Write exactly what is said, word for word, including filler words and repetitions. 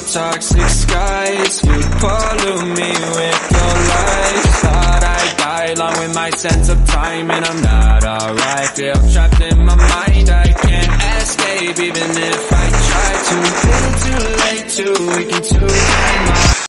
toxic skies. You pollute me with your lies. Thought I'd die along with my sense of time, and I'm not alright. Feel trapped in my mind, I can't escape even if I try to. Little too late to weaken to my